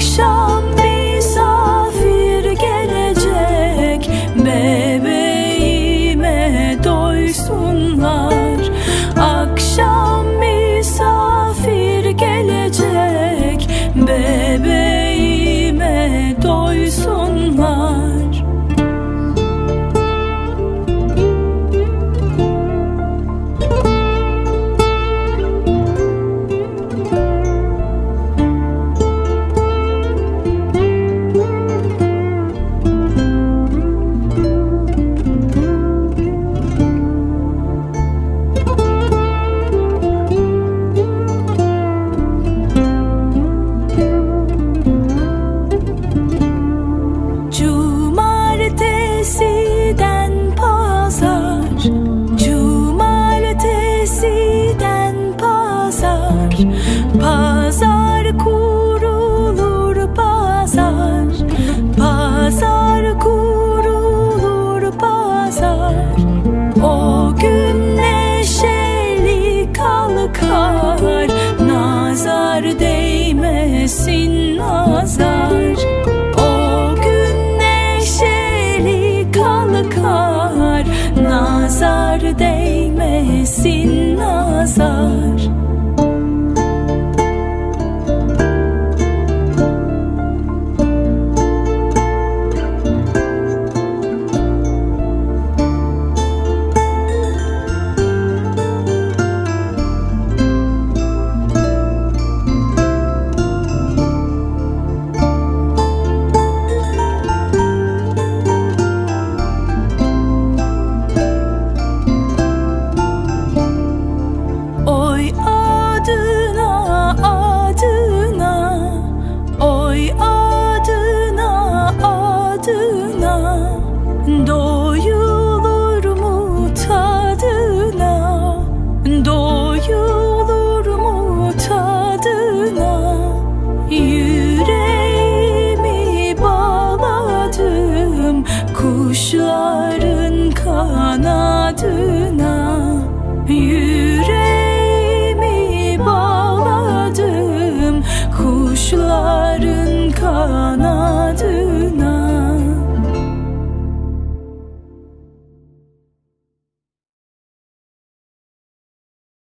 Akşam misafir gelecek, bebeğime doysunlar. Akşam misafir gelecek, bebeğime doysunlar. Cumartesiden pazar, cumartesiden pazar, pazar kurulur pazar, pazar kurulur pazar. O gün neşeli kalkar, nazar değmesin nazar. Kalkar, nazar değmesin nazar. Oy adına adına, oy adına adına, doyulur mu tadına, doyulur mu tadına. Yüreğimi bağladım kuşların kanadına.